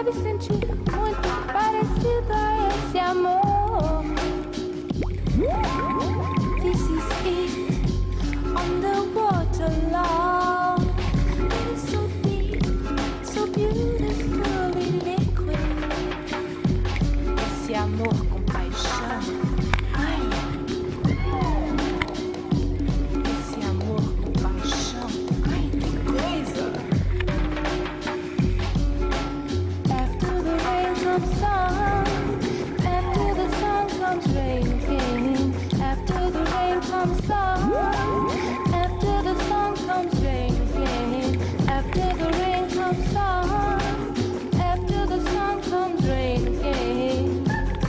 deve sentir muito parecido a esse amor. This is it on the water, love. It is so deep, so beautifully liquid. Esse amor com paixão. Ai. Esse amor com paixão. Ai, que coisa. After the rain comes sun. After the sun comes rain again. After the rain comes sun. After the sun comes rain again. After the rain comes sun. After the sun comes rain again.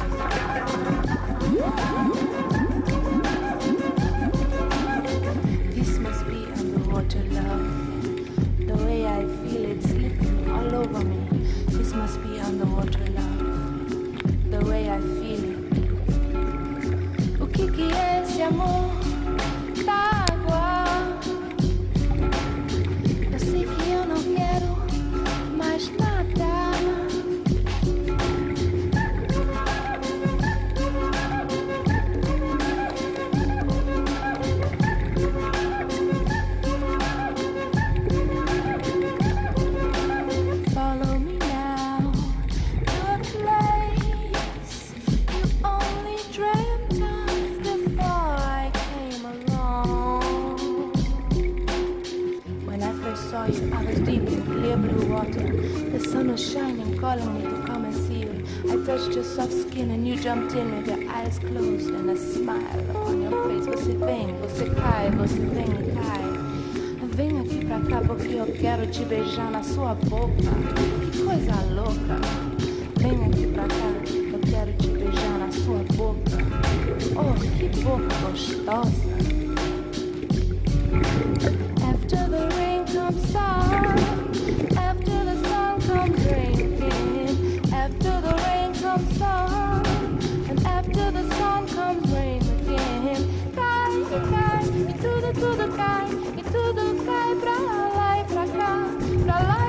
This must be underwater love. The way I feel it slipping all over me. This must be underwater love. The way I feel it. O que é esse amor da água? Eu sei que eu não quero mais nada. Follow me now to a place you only dreamt of before I came along. When I first saw you, I was deep in clear blue water. The sun was shining, calling me to come and see you. I touched your soft skin and you jumped in with your eyes closed and a smile upon your face. Você vem, você cai, você vem e cai. Vem aqui pra cá porque eu quero te beijar na sua boca. Que coisa louca. Vem aqui pra cá, eu quero te beijar na sua boca. Oh, que boca gostosa. After the rain comes sun. After the sun comes rain again. After the rain comes sun. And after the sun comes rain again. Cai, cai, e tudo cai. E tudo cai pra lá e pra cá. Pra lá